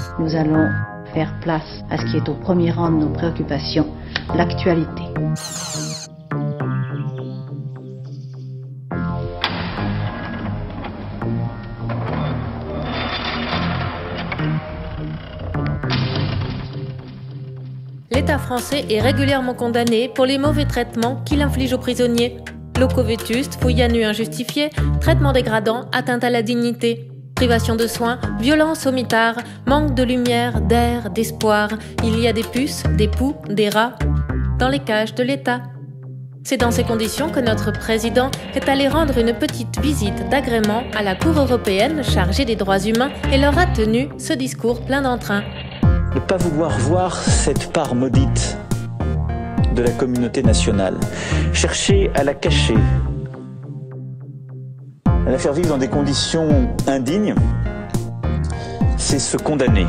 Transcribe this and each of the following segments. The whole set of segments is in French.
nous allons faire place à ce qui est au premier rang de nos préoccupations, l'actualité. L'État français est régulièrement condamné pour les mauvais traitements qu'il inflige aux prisonniers. Locaux vétustes, fouilles à nu injustifiées, traitements dégradants, atteinte à la dignité. Privation de soins, violence au mitard, manque de lumière, d'air, d'espoir. Il y a des puces, des poux, des rats dans les cages de l'État. C'est dans ces conditions que notre président est allé rendre une petite visite d'agrément à la Cour européenne chargée des droits humains et leur a tenu ce discours plein d'entrain. Ne pas vouloir voir cette part maudite de la communauté nationale, chercher à la cacher, à la faire vivre dans des conditions indignes, c'est se condamner.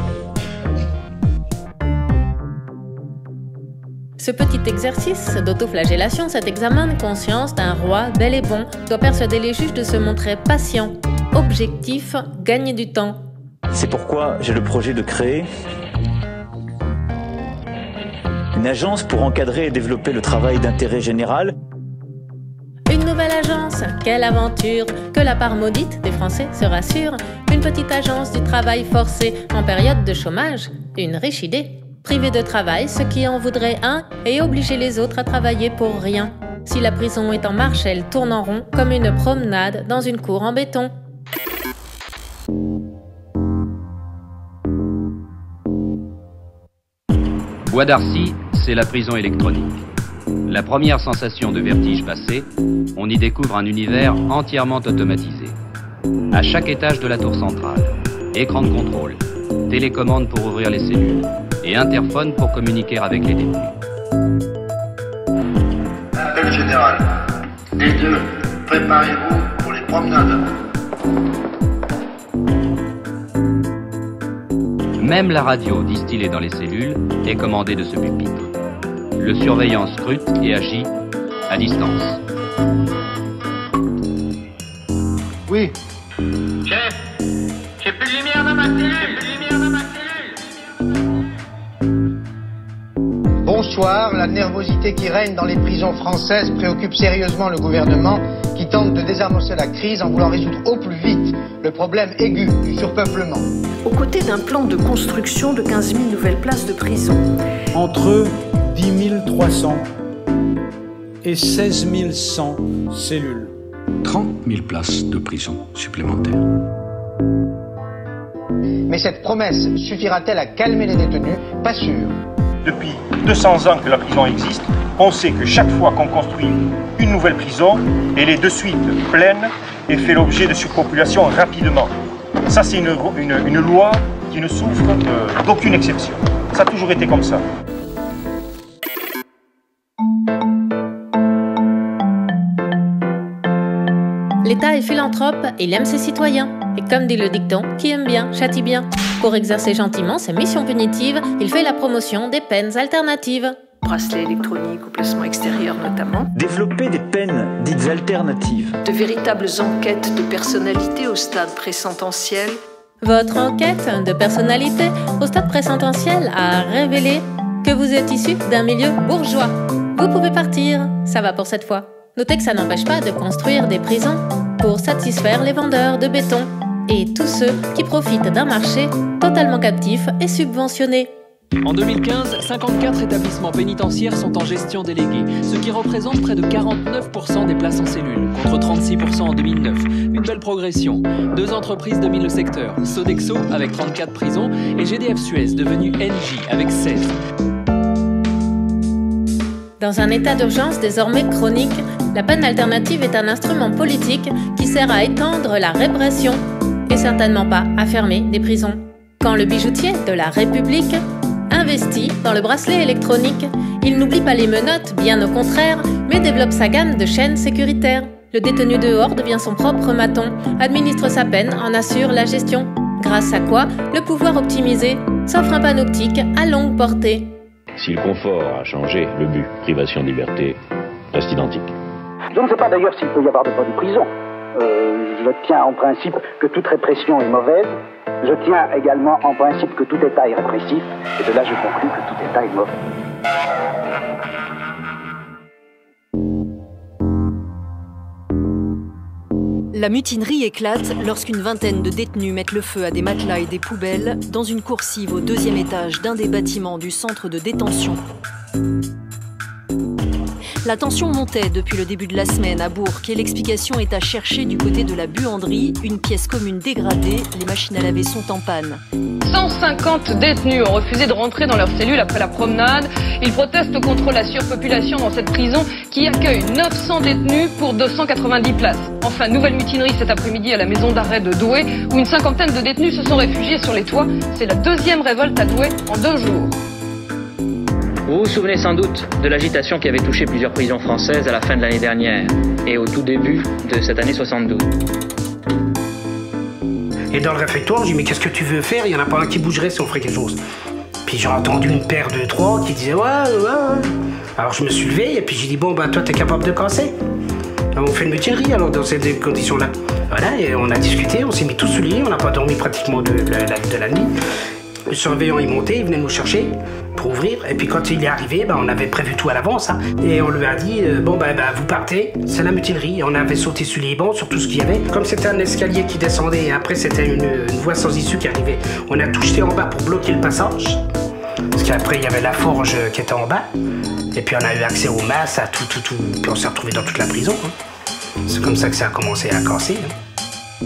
Ce petit exercice d'autoflagellation, cet examen de conscience d'un roi bel et bon, doit persuader les juges de se montrer patients, objectifs, gagner du temps. C'est pourquoi j'ai le projet de créer une agence pour encadrer et développer le travail d'intérêt général. Une nouvelle agence, quelle aventure! Que la part maudite des Français se rassure. Une petite agence du travail forcé en période de chômage, une riche idée. Priver de travail ceux qui en voudraient un et obliger les autres à travailler pour rien. Si la prison est en marche, elle tourne en rond comme une promenade dans une cour en béton. Bois d'Arcy, c'est la prison électronique. La première sensation de vertige passée, on y découvre un univers entièrement automatisé. À chaque étage de la tour centrale, écran de contrôle, télécommande pour ouvrir les cellules et interphone pour communiquer avec les détenus. Appel général. Les deux, préparez-vous pour les promenades. Même la radio distillée dans les cellules est commandée de ce pupitre. Le surveillant scrute et agit à distance. Oui. Chef, j'ai plus de lumière dans ma cellule, Bonsoir, la nervosité qui règne dans les prisons françaises préoccupe sérieusement le gouvernement qui tente de désamorcer la crise en voulant résoudre au plus vite le problème aigu du surpeuplement. Aux côtés d'un plan de construction de 15 000 nouvelles places de prison. Entre 10 300 et 16 100 cellules. 30 000 places de prison supplémentaires. Mais cette promesse suffira-t-elle à calmer les détenus? Pas sûr. Depuis 200 ans que la prison existe, on sait que chaque fois qu'on construit une nouvelle prison, elle est de suite pleine et fait l'objet de surpopulation rapidement. Ça, c'est une loi qui ne souffre d'aucune exception. Ça a toujours été comme ça. L'État est philanthrope et il aime ses citoyens. Et comme dit le dicton, qui aime bien, châtie bien. Pour exercer gentiment ses missions punitives, il fait la promotion des peines alternatives. Bracelets électroniques ou placement extérieur notamment. Développer des peines dites alternatives. De véritables enquêtes de personnalité au stade présententiel. Votre enquête de personnalité au stade présententiel a révélé que vous êtes issu d'un milieu bourgeois. Vous pouvez partir, ça va pour cette fois. Notez que ça n'empêche pas de construire des prisons pour satisfaire les vendeurs de béton et tous ceux qui profitent d'un marché totalement captif et subventionné. En 2015, 54 établissements pénitentiaires sont en gestion déléguée, ce qui représente près de 49% des places en cellule, contre 36% en 2009. Une belle progression. 2 entreprises dominent le secteur, Sodexo avec 34 prisons et GDF Suez devenu Engie avec 16. Dans un état d'urgence désormais chronique, la peine alternative est un instrument politique qui sert à étendre la répression et certainement pas à fermer des prisons. Quand le bijoutier de la République investit dans le bracelet électronique, il n'oublie pas les menottes, bien au contraire, mais développe sa gamme de chaînes sécuritaires. Le détenu dehors devient son propre maton, administre sa peine, en assure la gestion. Grâce à quoi, le pouvoir optimisé s'offre un panoptique à longue portée. Si le confort a changé, le but, privation de liberté, reste identique. Je ne sais pas d'ailleurs s'il peut y avoir de bonnes prisons. Je tiens en principe que toute répression est mauvaise. Je tiens également en principe que tout État est répressif. Et de là, je conclus que tout État est mauvais. La mutinerie éclate lorsqu'une vingtaine de détenus mettent le feu à des matelas et des poubelles dans une coursive au 2e étage d'un des bâtiments du centre de détention. La tension montait depuis le début de la semaine à Bourg et l'explication est à chercher du côté de la buanderie, une pièce commune dégradée, les machines à laver sont en panne. 150 détenus ont refusé de rentrer dans leur cellule après la promenade. Ils protestent contre la surpopulation dans cette prison qui accueille 900 détenus pour 290 places. Enfin, nouvelle mutinerie cet après-midi à la maison d'arrêt de Douai où une cinquantaine de détenus se sont réfugiés sur les toits. C'est la 2e révolte à Douai en 2 jours. Vous vous souvenez sans doute de l'agitation qui avait touché plusieurs prisons françaises à la fin de l'année dernière et au tout début de cette année 72. Et dans le réfectoire, j'ai dit mais qu'est-ce que tu veux faire? Il n'y en a pas un qui bougerait si on ferait quelque chose. Puis j'ai entendu une paire de 3 qui disait ouais. Alors je me suis levé et puis j'ai dit bon bah toi t'es capable de casser. On fait une mutinerie alors dans ces conditions-là. Voilà, et on a discuté, on s'est mis tous sous le lit, on n'a pas dormi pratiquement de la nuit. Le surveillant est monté, il venait nous chercher pour ouvrir. Et puis quand il est arrivé, on avait prévu tout à l'avance. Hein, et on lui a dit, vous partez, c'est la mutinerie. On avait sauté sur les bancs, sur tout ce qu'il y avait. Comme c'était un escalier qui descendait et après c'était une voie sans issue qui arrivait, on a tout jeté en bas pour bloquer le passage. Parce qu'après il y avait la forge qui était en bas. Et puis on a eu accès aux masses, à tout. Puis on s'est retrouvés dans toute la prison. Hein. C'est comme ça que ça a commencé à casser. Hein.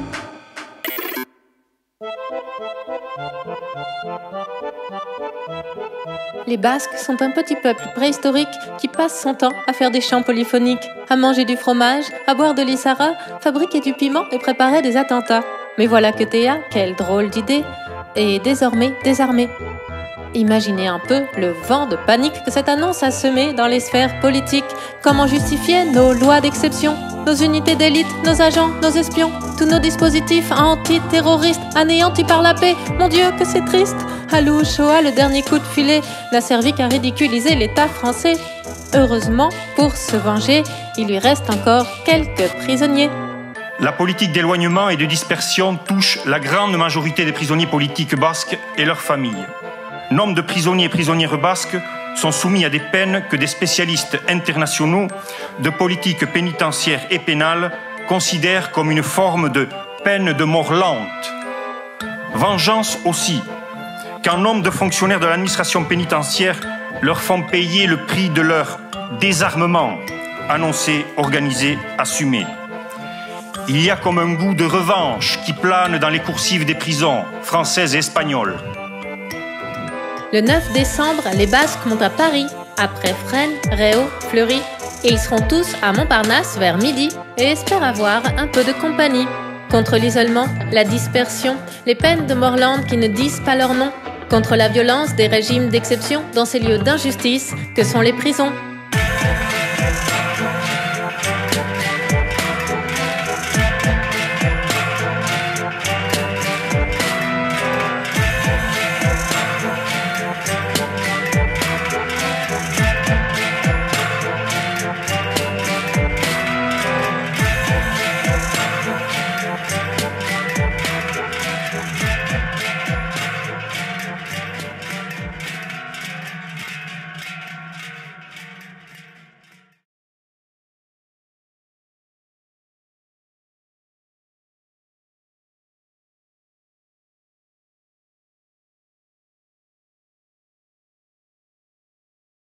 Les Basques sont un petit peuple préhistorique qui passe son temps à faire des chants polyphoniques, à manger du fromage, à boire de l'issara, fabriquer du piment et préparer des attentats. Mais voilà que Théa, quelle drôle d'idée, est désormais désarmée. Imaginez un peu le vent de panique que cette annonce a semé dans les sphères politiques. Comment justifier nos lois d'exception, nos unités d'élite, nos agents, nos espions, tous nos dispositifs antiterroristes anéantis par la paix? Mon Dieu, que c'est triste! Halou Shoah, le dernier coup de filet, n'a servi qu'à ridiculiser l'État français. Heureusement, pour se venger, il lui reste encore quelques prisonniers. La politique d'éloignement et de dispersion touche la grande majorité des prisonniers politiques basques et leurs familles. Nombre de prisonniers et prisonnières basques sont soumis à des peines que des spécialistes internationaux de politique pénitentiaire et pénale considèrent comme une forme de peine de mort lente. Vengeance aussi, quand nombre de fonctionnaires de l'administration pénitentiaire leur font payer le prix de leur désarmement, annoncé, organisé, assumé. Il y a comme un goût de revanche qui plane dans les coursives des prisons françaises et espagnoles. Le 9 décembre, les Basques montent à Paris, après Fresnes, Réau, Fleury. Et ils seront tous à Montparnasse vers midi et espèrent avoir un peu de compagnie. Contre l'isolement, la dispersion, les peines de Morland qui ne disent pas leur nom. Contre la violence des régimes d'exception dans ces lieux d'injustice que sont les prisons.